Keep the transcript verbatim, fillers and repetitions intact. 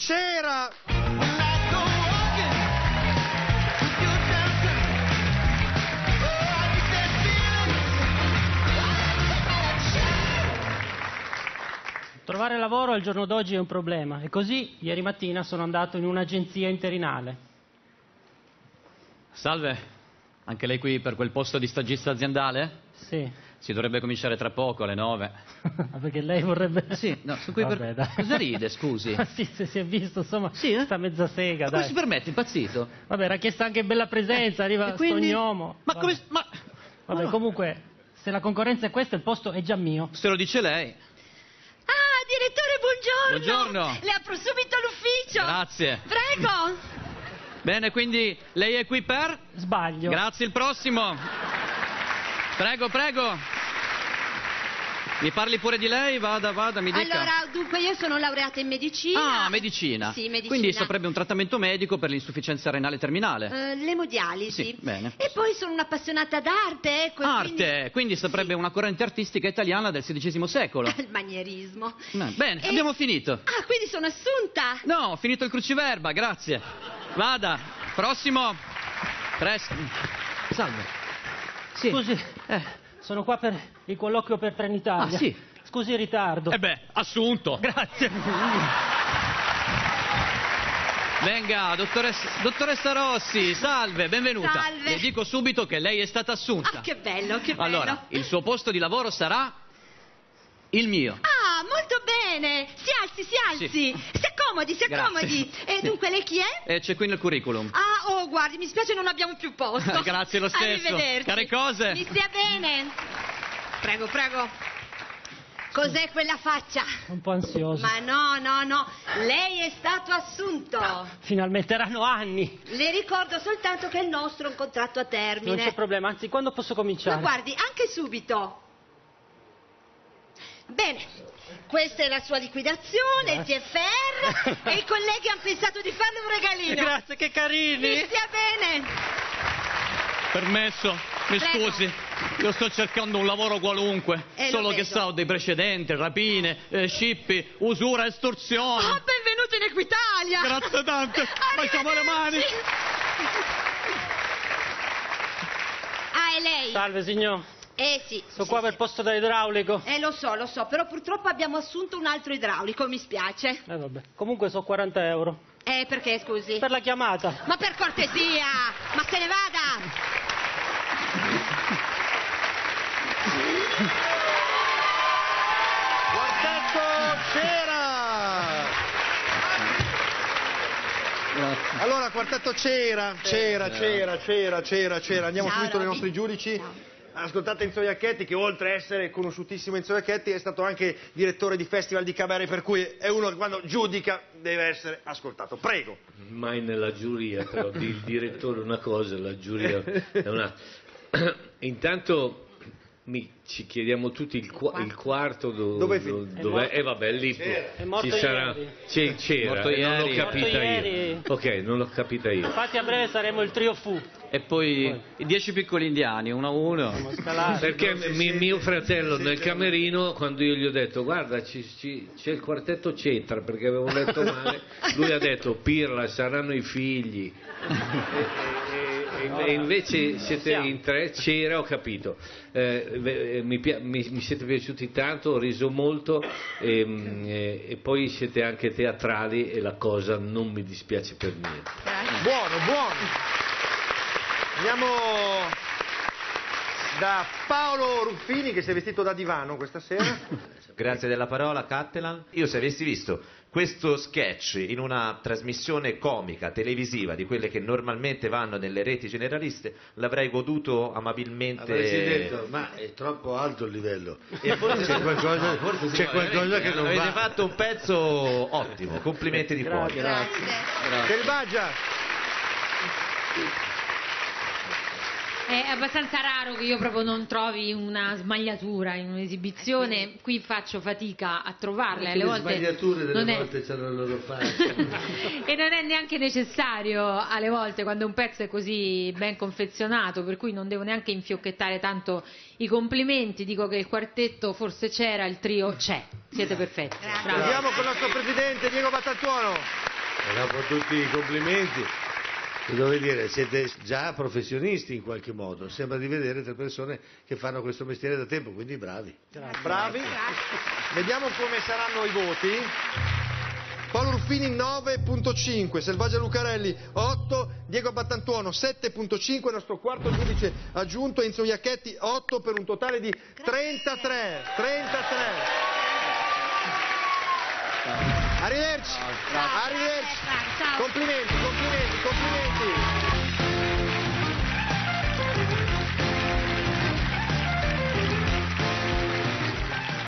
c'era! Trovare lavoro al giorno d'oggi è un problema e così ieri mattina sono andato in un'agenzia interinale. Salve, anche lei qui per quel posto di stagista aziendale? Sì. Si dovrebbe cominciare tra poco, alle nove. Perché lei vorrebbe... Sì, no, sono qui Vabbè, per... dai. Cosa ride, scusi? Ma sì, se si è visto, insomma, Sì, eh? sta mezza sega, Ma dai. come si permette, impazzito? Vabbè, era chiesta anche bella presenza, Eh, arriva e quindi? sto gnomo. Ma Vabbè. come... Ma... Vabbè, Ma- comunque, se la concorrenza è questa, il posto è già mio. Se lo dice lei. Ah, direttore, buongiorno! Buongiorno. Le apro subito l'ufficio! Grazie. Prego! Bene, quindi lei è qui per... Sbaglio. Grazie, il prossimo. Prego, prego. Mi parli pure di lei? Vada, vada, mi dica. Allora, dunque, io sono laureata in medicina. Ah, medicina. Sì, medicina. Quindi saprebbe un trattamento medico per l'insufficienza renale terminale. Eh, l'emodialisi. Sì, bene. E poi sono un'appassionata d'arte, ecco. e Arte, quindi- quindi saprebbe una corrente artistica italiana del sedicesimo secolo. Il manierismo. No, bene, E- abbiamo finito. Ah, quindi sono assunta? No, ho finito il cruciverba, grazie. Vada, prossimo. Presto. Salve. Sì. Scusi, Eh, sono qua per il colloquio per Trenitalia. Ah, sì. Scusi il ritardo. eh beh, assunto. Grazie. Venga, dottoressa, dottoressa Rossi, salve, benvenuta. Salve. Le dico subito che lei è stata assunta. Ah, che bello, che bello. Allora, il suo posto di lavoro sarà il mio. Ah, molto bene. Si alzi, si alzi. Sì. Si accomodi, si Grazie. accomodi. E Sì. dunque, lei chi è? E c'è qui nel curriculum. Ah, oh, guardi, mi spiace, non abbiamo più posto. Grazie lo stesso. Arrivederci. Care cose. Mi stia bene. Prego, prego. Cos'è quella faccia? Un po' ansioso. Ma no, no, no. Lei è stato assunto. Finalmente erano anni. Le ricordo soltanto che il nostro è un contratto a Non termine. c'è problema, anzi, quando posso Ma cominciare? guardi, anche subito. Bene, questa è la sua liquidazione, il T F R, e i colleghi hanno pensato di farle un regalino. Grazie, che carini. Mi stia bene. Permesso, mi Prego. scusi, io sto cercando un lavoro qualunque, Eh, lo solo che vedo. sa ho dei precedenti, rapine, eh, scippi, usura, estorsione. Oh, benvenuto in Equitalia. Grazie tante, baciamo le mani. Arrivederci. Ah, è lei? Salve, signor. Eh sì. Sono sì, qua sì. per il posto da idraulico. Eh, lo so, lo so, però purtroppo abbiamo assunto un altro idraulico, mi spiace. Eh, vabbè. Comunque so quaranta euro. Eh, perché, scusi? Per la chiamata. Ma per cortesia, ma se ne vada! Quartetto c'era! Allora, quartetto c'era, c'era, c'era, c'era, c'era, c'era. Andiamo Ciao, subito ai Roby. nostri giudici. Ciao. Ascoltate Enzo Iacchetti, che oltre a essere conosciutissimo Enzo Iacchetti è stato anche direttore di festival di cabaret, per cui è uno che quando giudica deve essere ascoltato. Prego. Mai nella giuria, però di- il direttore è una cosa, la giuria è un'altra. Intanto mi- ci chiediamo tutti il, qua- il quarto do- Dove è do- finito? dov'è? E vabbè, lì È morto ci sarà. ieri. C'è- c'era, Morto e non l'ho ieri. capita Morto io. ieri. Ok, non l'ho capita io. Infatti a breve saremo il trio Fu. E poi i dieci piccoli indiani, uno a uno. Scalare. Perché mi- mio fratello nel camerino, quando io gli ho detto guarda ci- ci- c'è il quartetto Cetra, perché avevo letto male, lui ha detto Pirla, saranno i figli. E, e- e- e invece siete in tre, c'era, ho capito. Eh, beh, mi, pia- mi- mi siete piaciuti tanto, ho riso molto e, mm, e- e poi siete anche teatrali e la cosa non mi dispiace per niente. Buono, buono. Andiamo da Paolo Ruffini, che si è vestito da divano questa sera. Grazie della parola, Cattelan. Io, se avessi visto questo sketch in una trasmissione comica televisiva di quelle che normalmente vanno nelle reti generaliste, l'avrei goduto amabilmente. Avresti detto, ma è troppo alto il livello. E forse C'è qualcosa, forse sì, c'è qualcosa che non avete va. fatto un pezzo ottimo, complimenti di cuore. Grazie. Selvaggia. È abbastanza raro che io proprio non trovi una smagliatura in un'esibizione, qui faccio fatica a trovarle, Anche alle le volte sbagliature delle non è... volte c'hanno il loro fascino. e non è neanche necessario alle volte quando un pezzo è così ben confezionato, per cui non devo neanche infiocchettare tanto i complimenti, dico che il quartetto forse c'era, il trio c'è, siete perfetti. Bravo. Andiamo con il nostro presidente Diego Battantuono. E dopo tutti i complimenti, devo dire, siete già professionisti in qualche modo. Sembra di vedere tre persone che fanno questo mestiere da tempo, quindi bravi. Bravi. Vediamo come saranno i voti. Paolo Ruffini nove virgola cinque, Selvaggia Lucarelli otto, Diego Battantuono sette virgola cinque, il nostro quarto giudice aggiunto Enzo Iacchetti otto, per un totale di trentatré. trentatré. Arrivederci. Arrivederci. Complimenti.